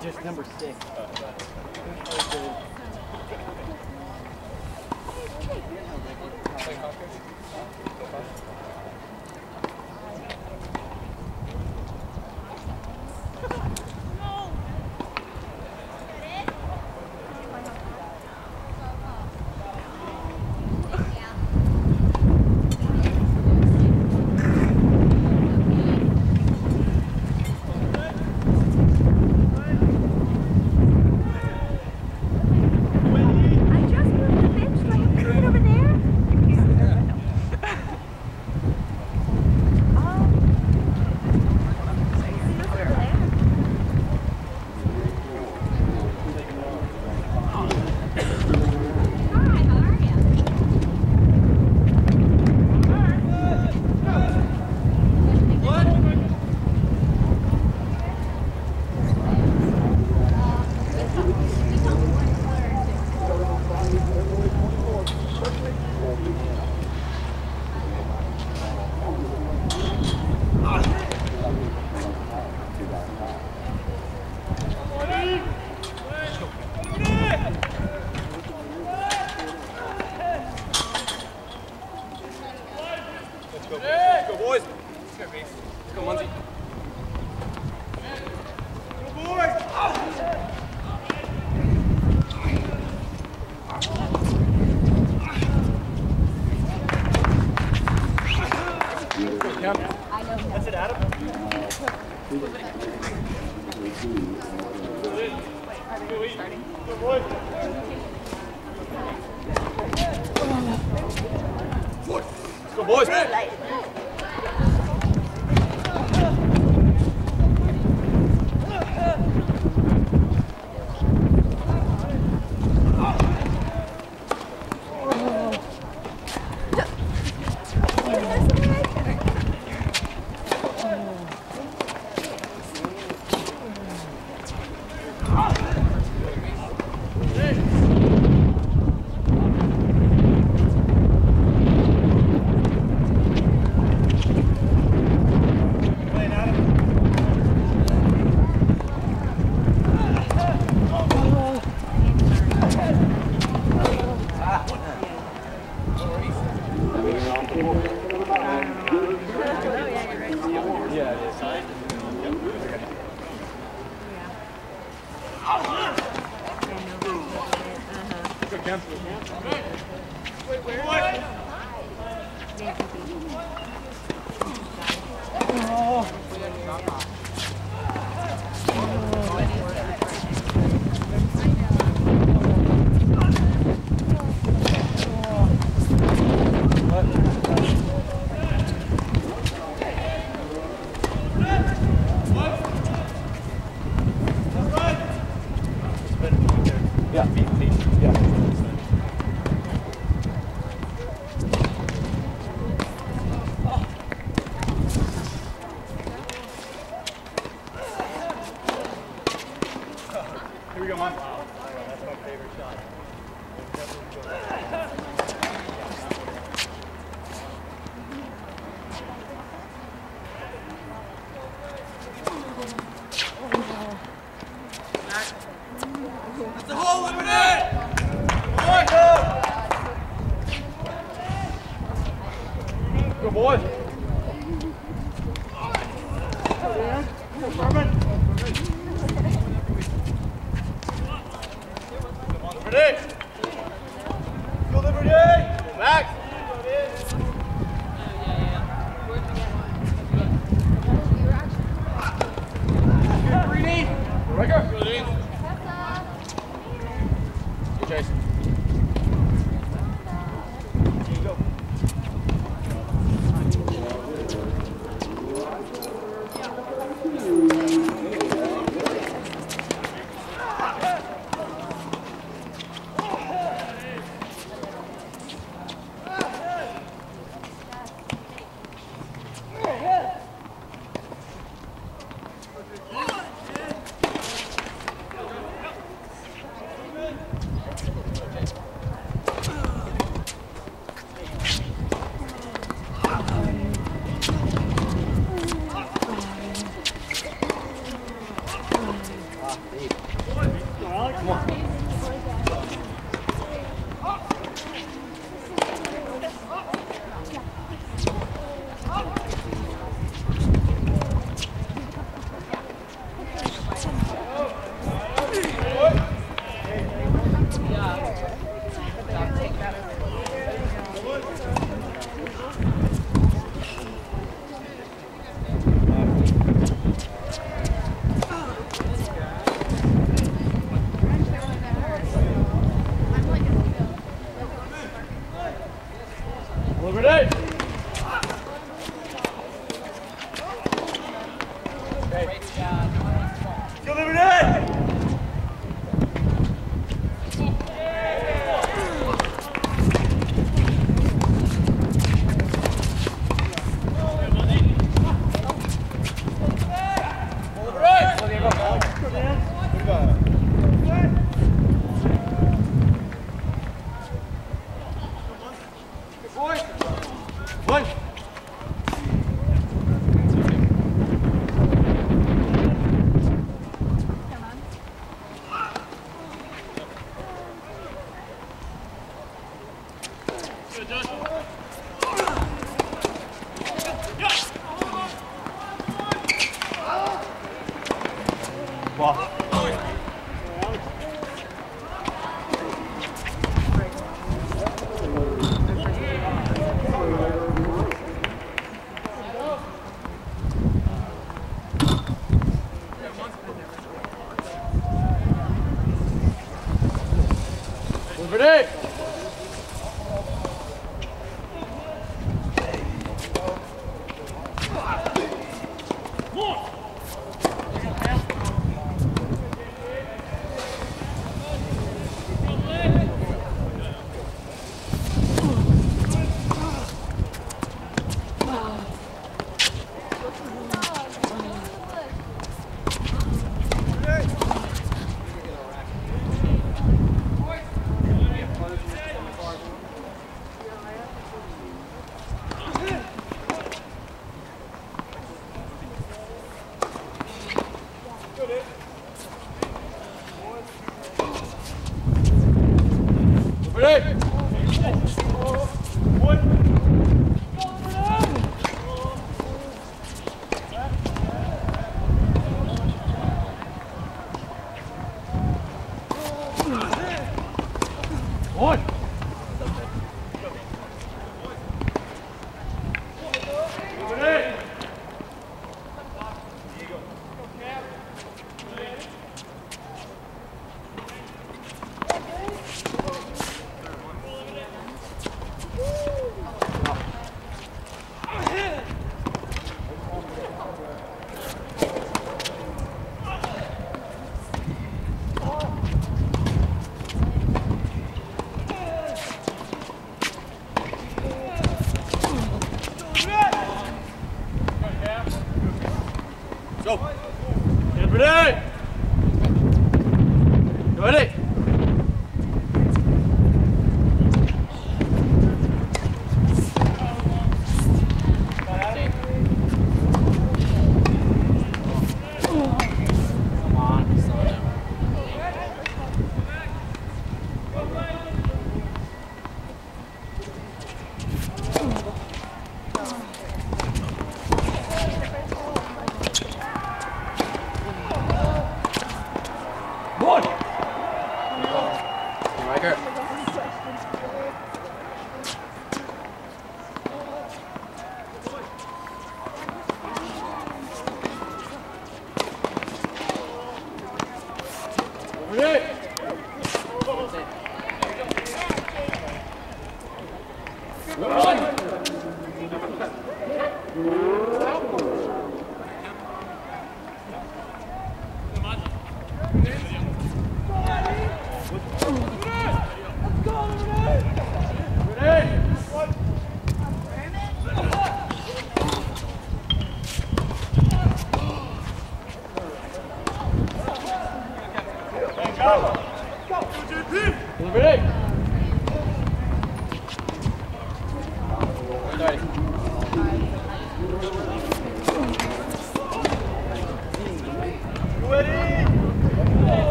Just number 6.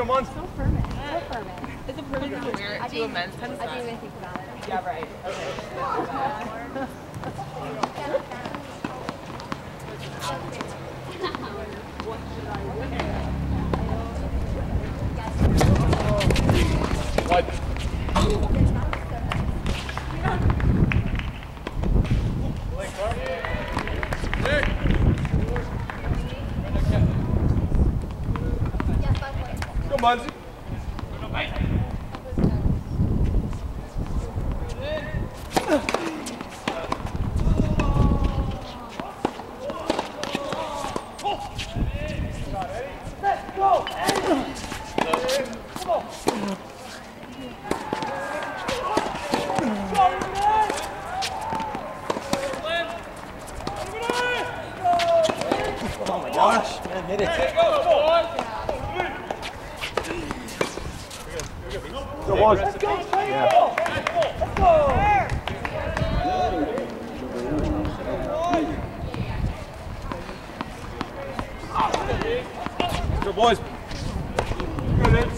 Come on. So ferment. So ferment. Is it ferment to wear it to a men's tennis I didn't even think about it. Yeah, right. Okay. What? Come on. Oh my gosh, man, hit it. Go on. Let's go. Yeah. Go boys. Good hits.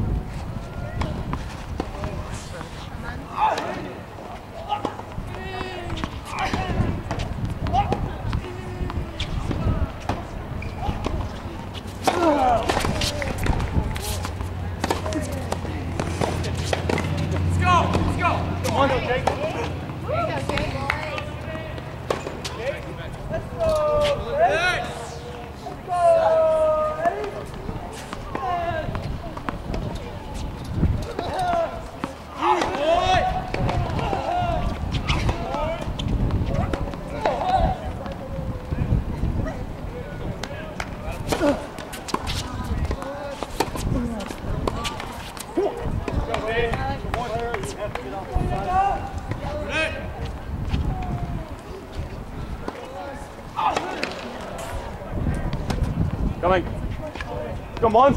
Coming. Come on.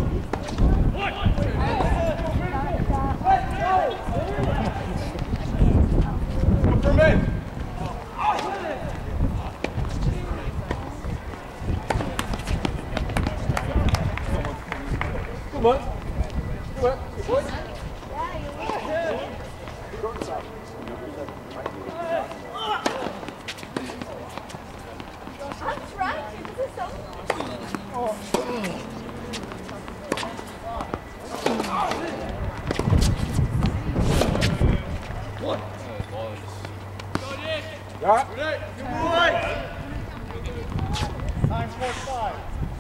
Come for me. Come on. Come on. Good boy. I'm trying to. This is so Yeah. Good boy. Time sports 5.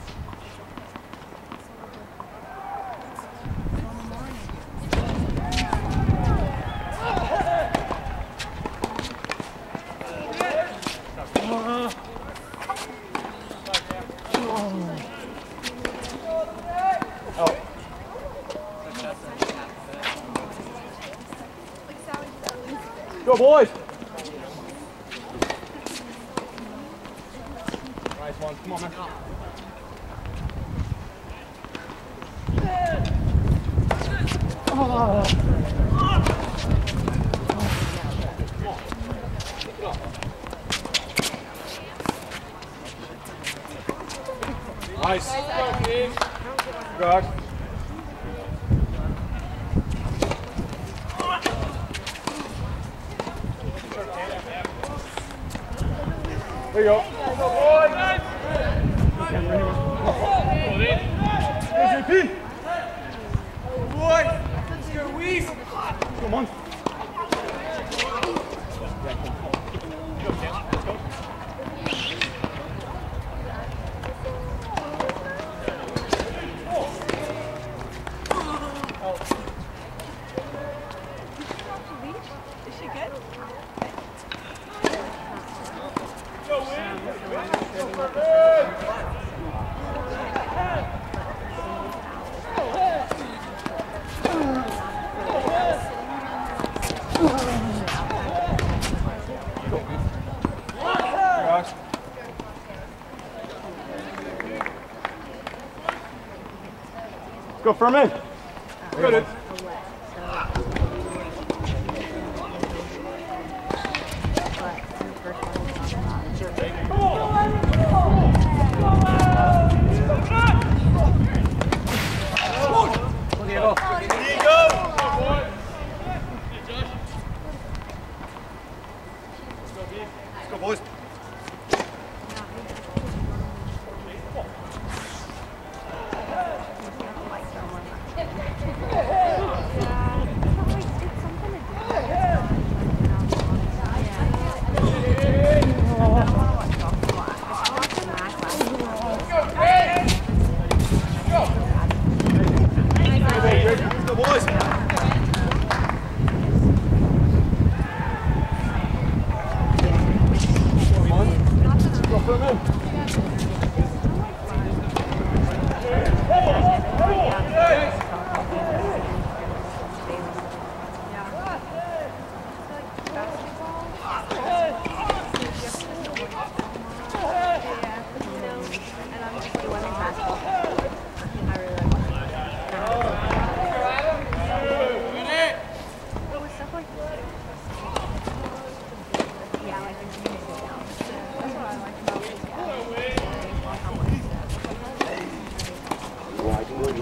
Go boys. Nice one. Come on, man. Nice. Good. There you go. JP. Boy, let's go, Weez. Come on. Is she good? Go for a minute. Good.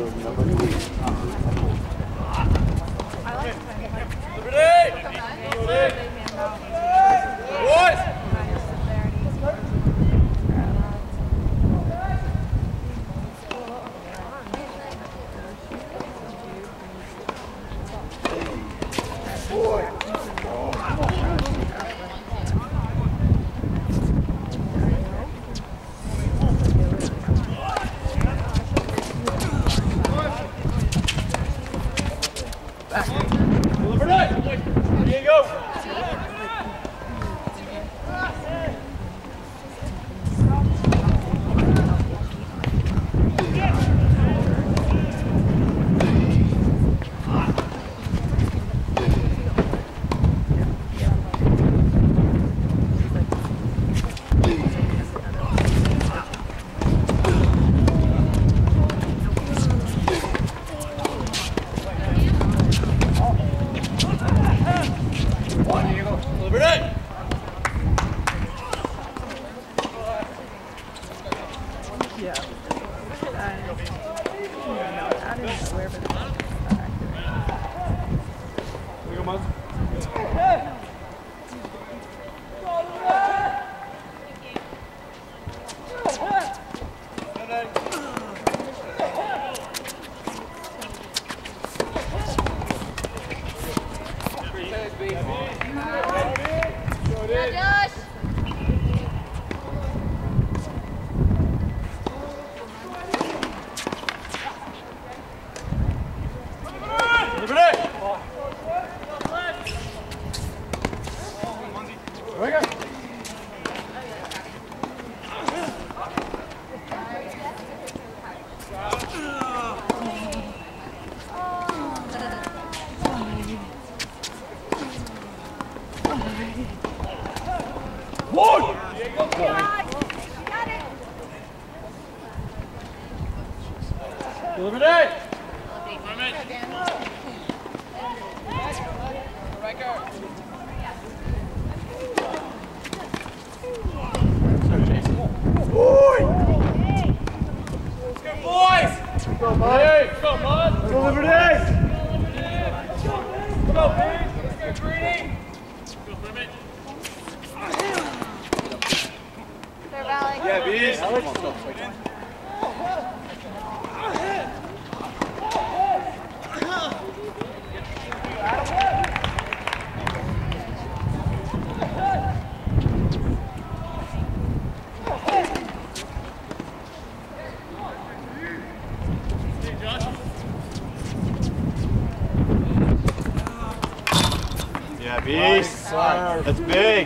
Beast. That's big.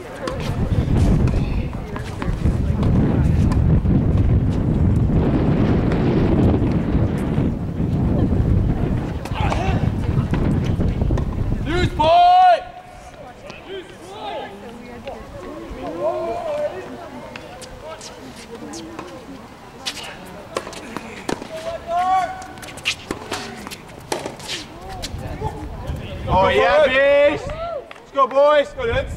Loose boy! Oh yeah, beast! Let's go, boys! Go, Vince!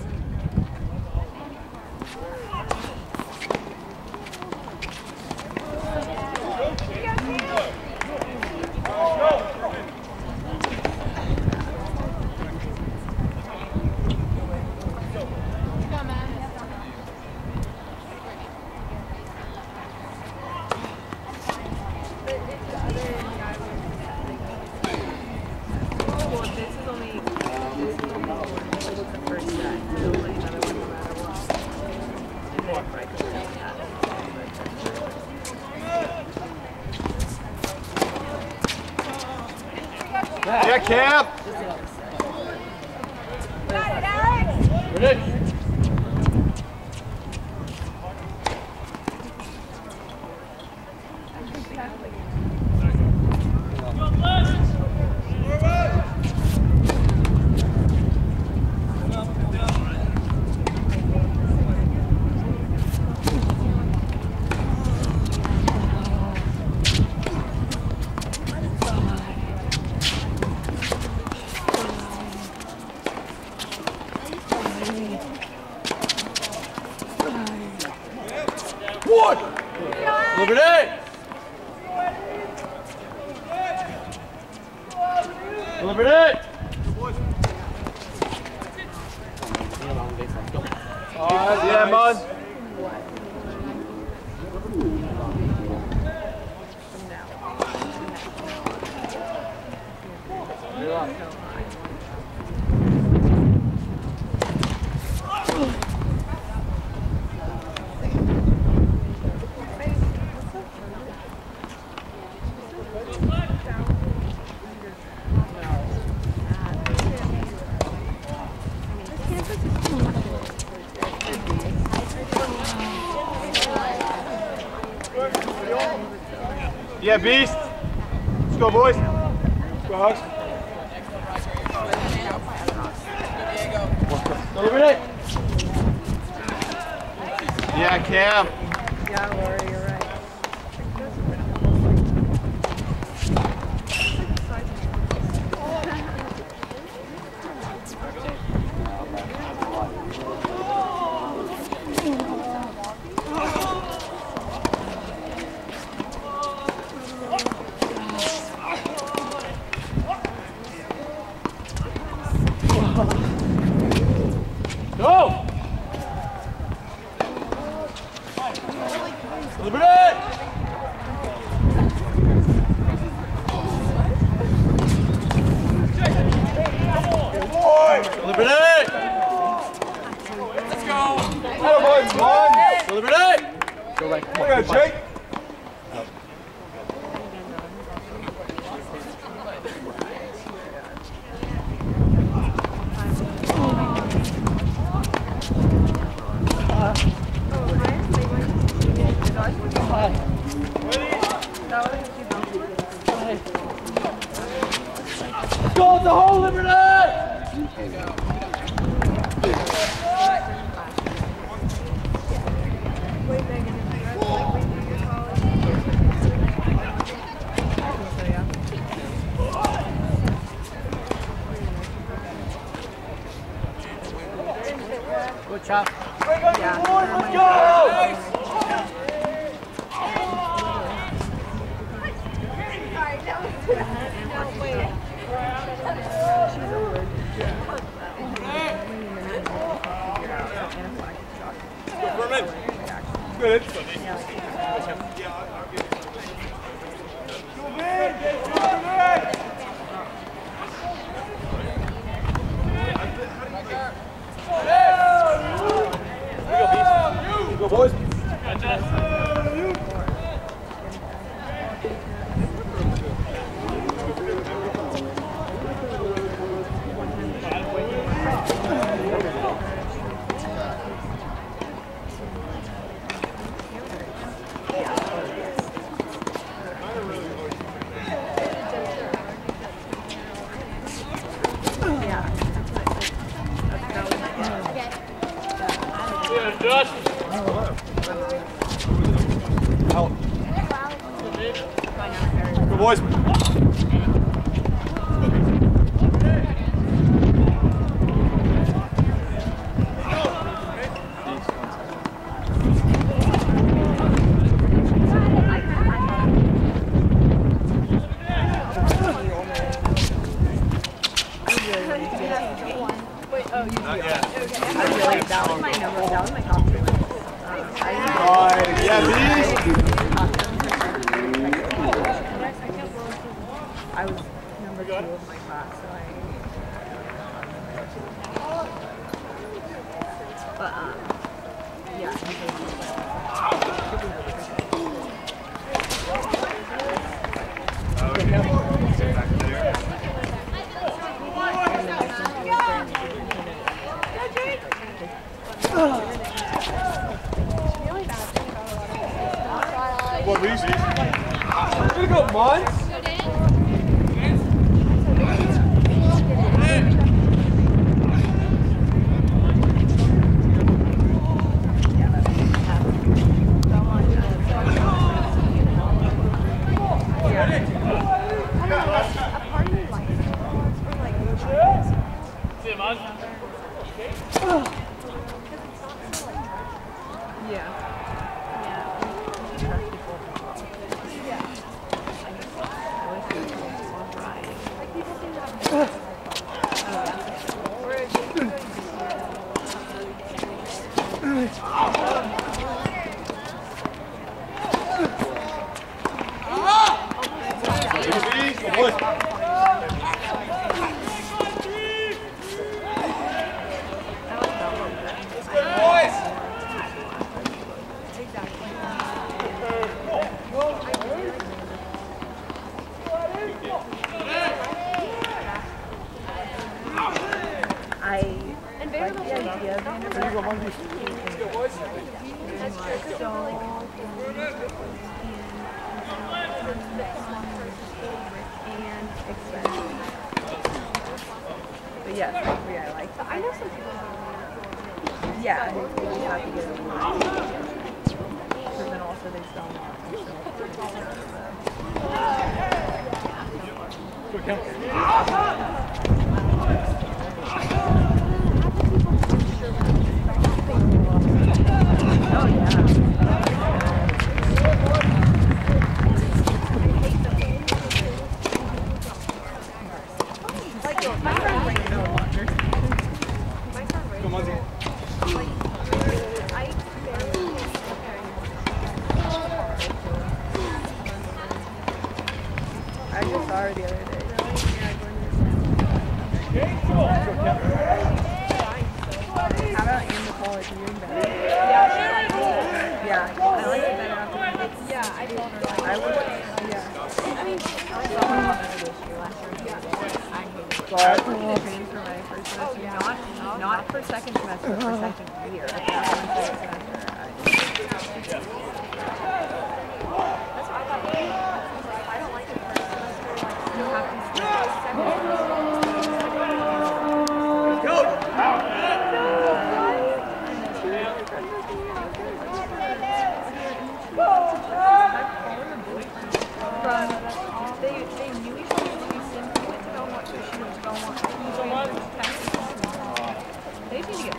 Yeah, Cap! Got it, Alex! Ready? Liberty! Deliberate! Yeah, man. Yeah, beast. Let's go, boys. Let's go, Hugs. Deliberate. Yeah, Cam. Yeah, Lori, you're right. Go! Deliberate! Deliberate! Let's go! Hello, boys, come on! Deliberate! Go right. Come on, Jake! Go the whole Liberty! Good job. Let's go! Good. Go, boys. Good boys. That was my number. That was my top three. Yeah, beast. I was number 2 of my class, so but yeah. What reason? We're gonna go months. But yes, yeah, I like that. I know some people. Yeah, and you have to get it. But then also they sell them. Oh yeah. I just saw her the other day. How about in the college? You doing better? Yeah, I like it better after. Yeah, I told her. I would. Yeah. I mean, I saw her this year last year. I hated it. I was looking to transfer my first semester. Not for second semester, but for second year. Like after my second semester. They knew each other. They seemed to go want to. She was going to want to. They need to get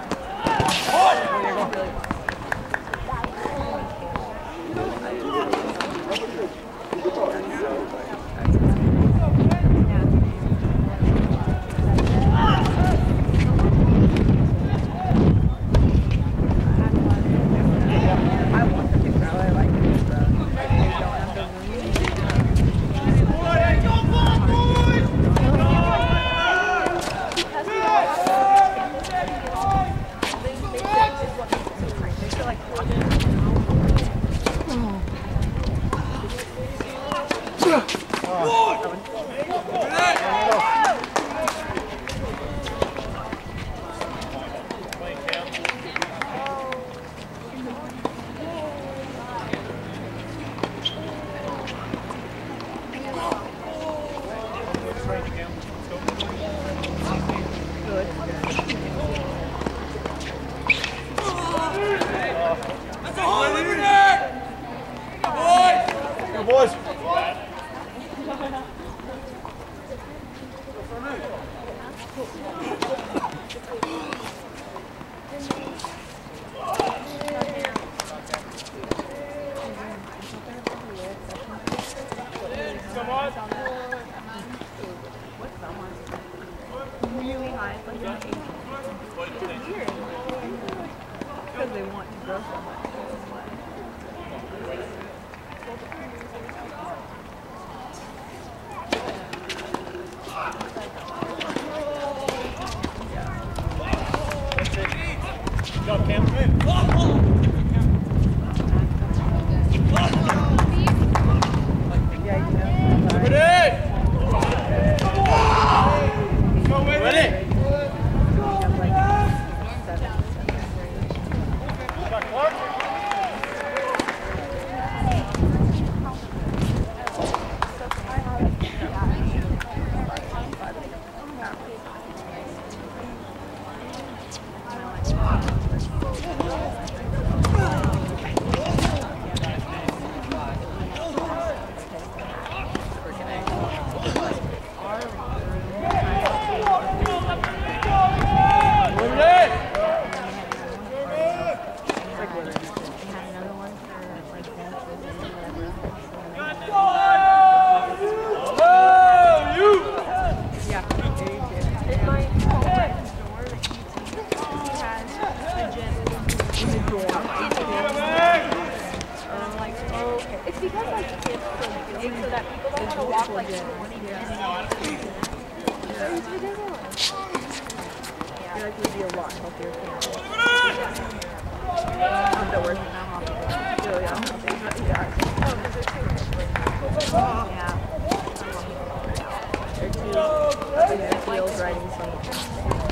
Boys. really high, it's like an 8. It's weird. Because they want to grow so much. Go, Cam. Yeah, you know. Ready? It's because like it's so big so that people don't gotta walk like 20 minutes. I feel like we'd be a lot healthier for I'm the worst now. Really unhealthy, but yeah. Yeah. They're too up in their heels riding something.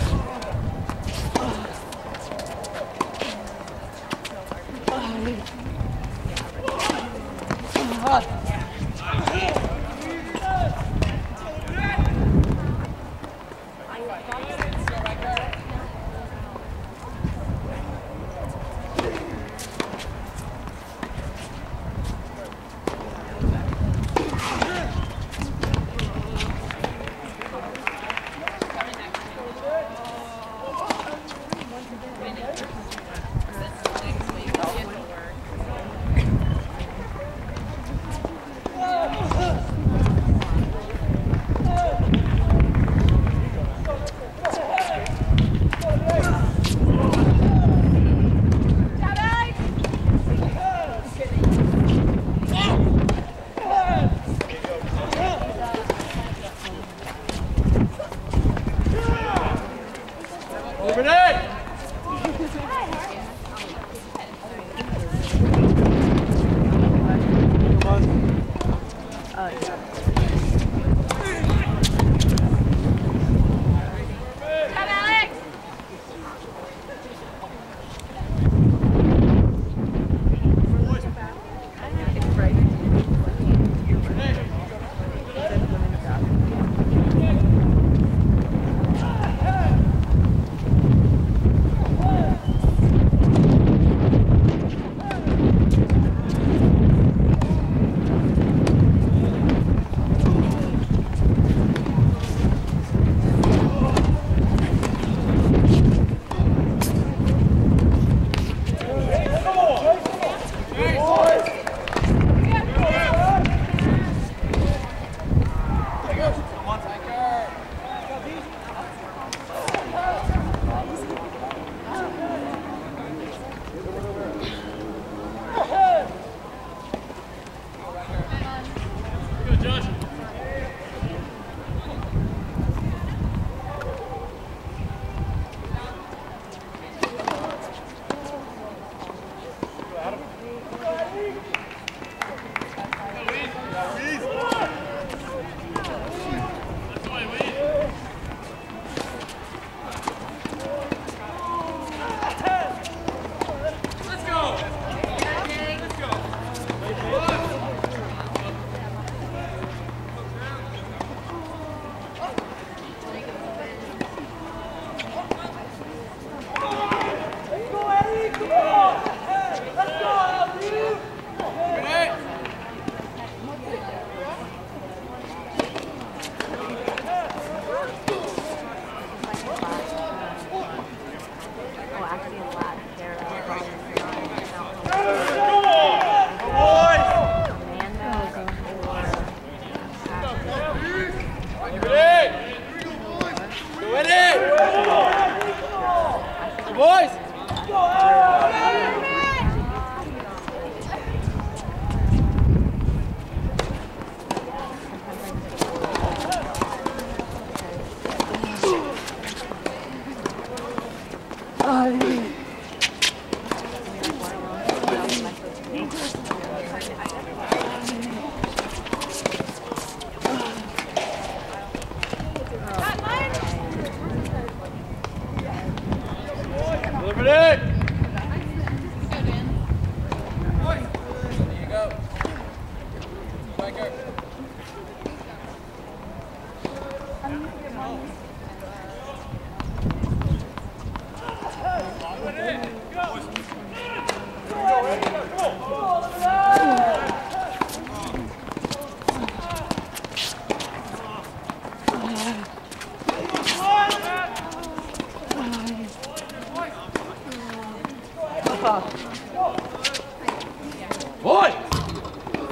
Boy!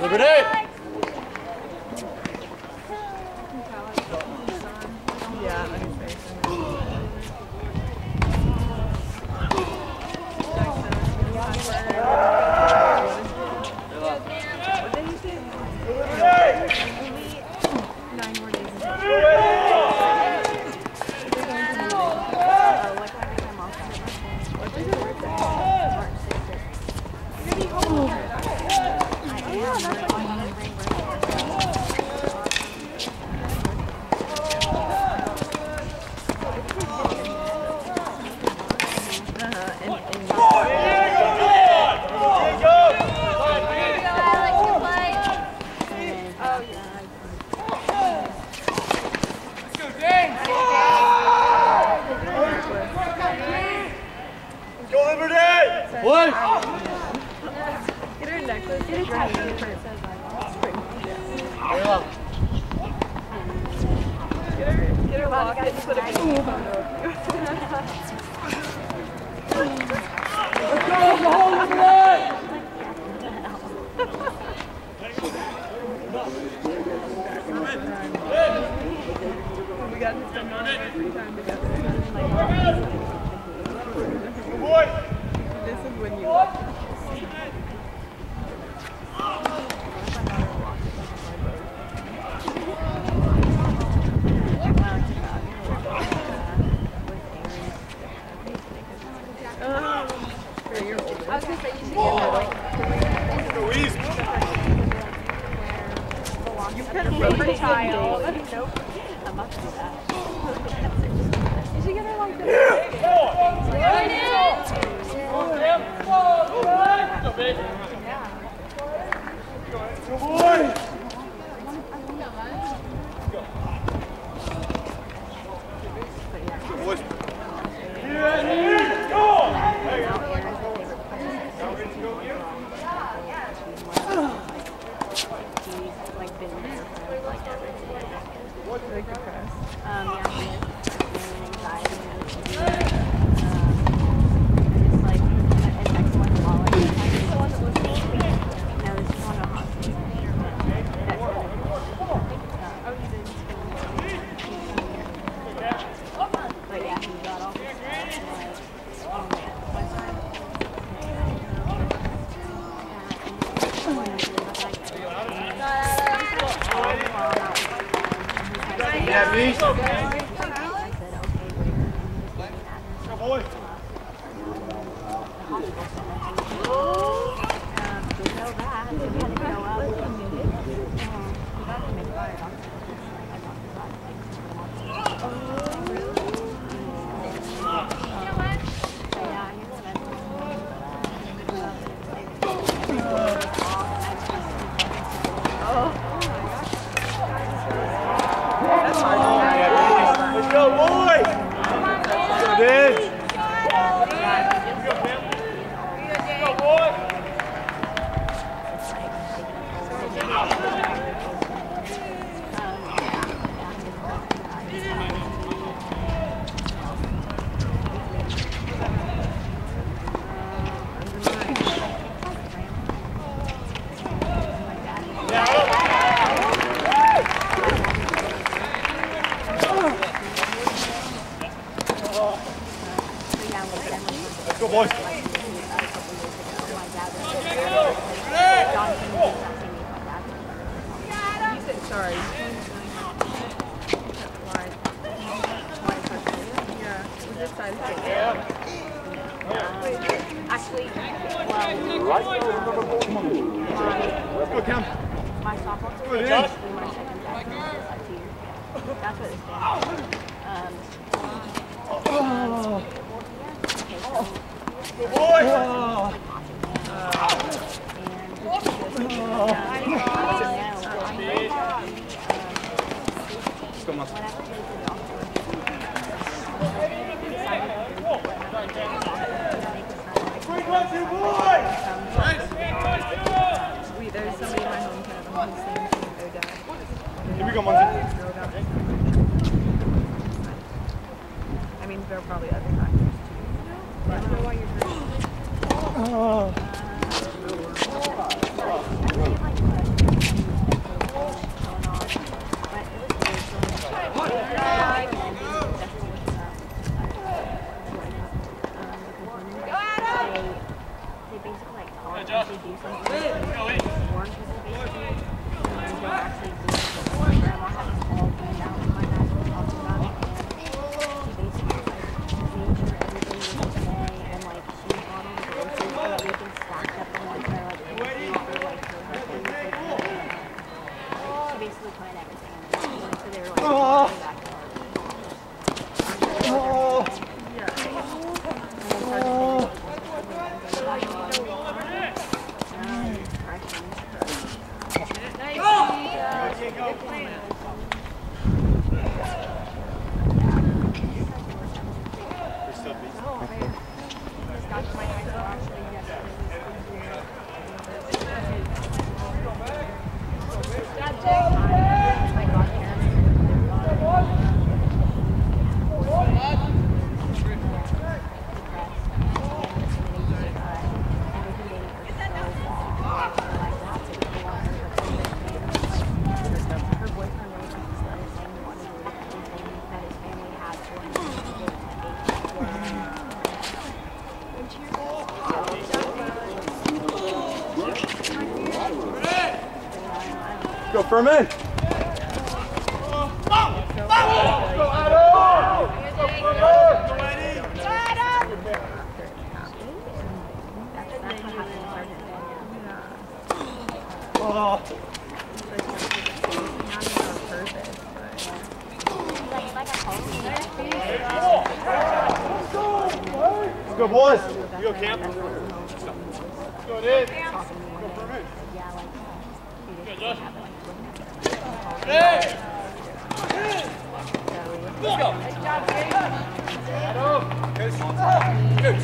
Liberty! Yeah. go, Dane! Go, Liberty! What? Get her necklace. Get her necklace. Get her locket and put a big photo of you. Let's go, Oklahoma, Liberty! We got to spend all our free time together. Boy! This is when you I was going to say, you should get that, like, you could have made her child. Nope. I'm not going to do that. You should get her like this. Good boy! Boys. Go! Like been there for like everything. Like depressed. Yeah, he is. And anxiety and just like an excellent quality. Like the one that was no, this is on a hospital. That's what it is. Oh, you didn't. But yeah, he got all this stuff. Like, oh man, one time. Yeah, me. Go, boy. Let's go, boy! Go, Didge! Go, boy! Let's go, boys! Sorry. Yeah. This time. Actually, well, Let's go, Cam. my sophomore Good, year, Josh. my second bachelor's year. That's what it's Good boy! Let's go, Muscle. Wait, there's somebody in my hometown who's saying their dad. Here we go, Muncie. I mean, there are probably other factors too. But I don't know why you're hurting. They basically like call it to do something. Warn people basically. And they actually do it. My grandma had this all planned out. My dad was talking about it. And she basically like made sure everybody was okay. And like she bought all the groceries so that we can stack up the ones that are like empty for like her husband. Like, she basically planned everything. And so they were like going back to her. Go Furman! Go boys! You go Cam. Go in. Go Furman. Good Josh. Hey! Let's go! Good.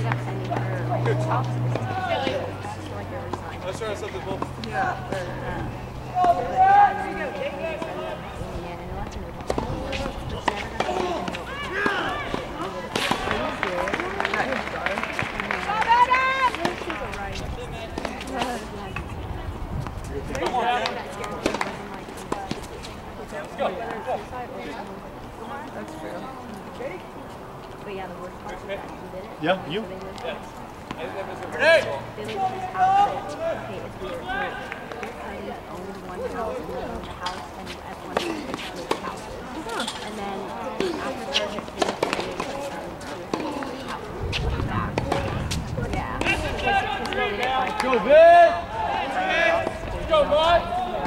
Let's try something, Bull. Come on, let's go. That's true. But yeah, the worst part was that he did it. Yeah, you? So they lived Hey! They lived in his house. Okay, it's weird. So your cousins owned one house and lived in the house, and everyone lived in the houses. And then after Sergeant finished, they moved to the house back. Yeah. Go, Vince! Go, bud!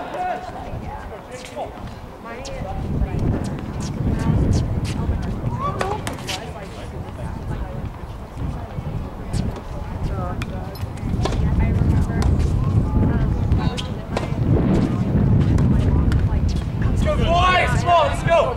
Let's go, boys! Come on, let's go!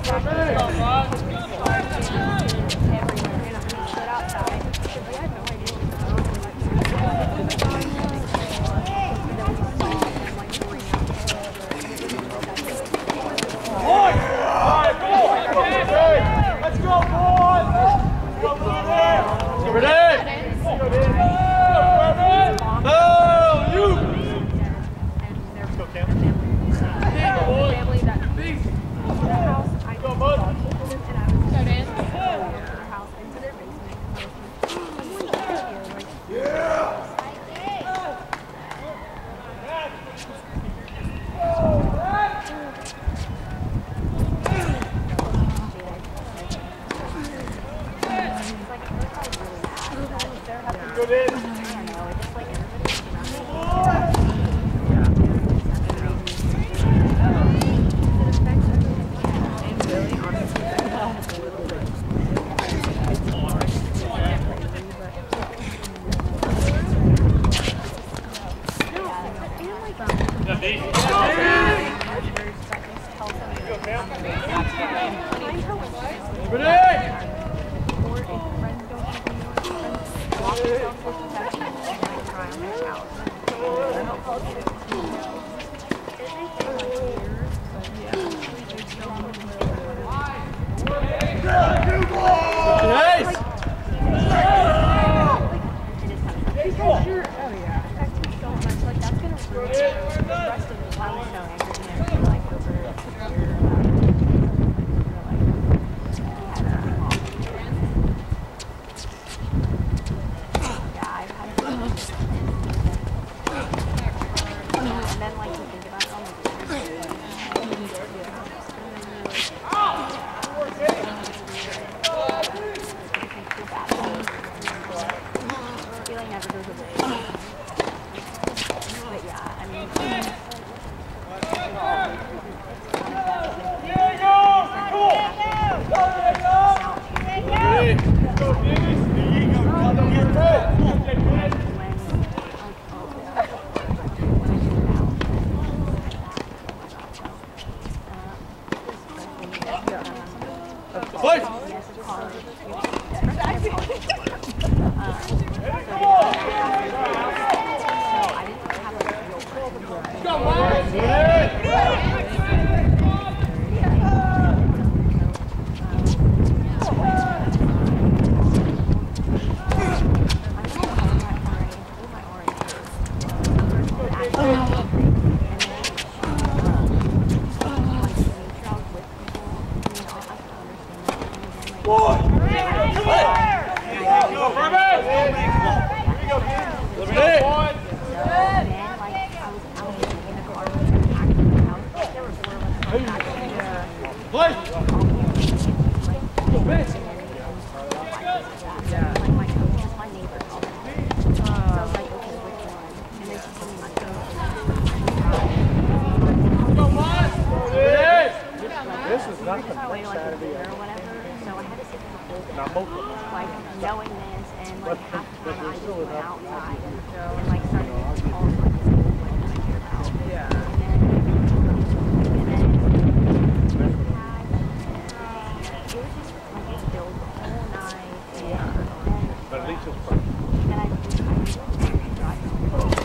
I didn't have a real friend. Go, This is not the I went next like a Saturday. dinner or whatever, so I had to sit in the whole day, Not both of them. like knowing this, and like half the time I just went enough. outside and like started all sorts of things that I care about. Yeah. And then it was just like build the whole night, and then But at least it's perfect. I just drive home.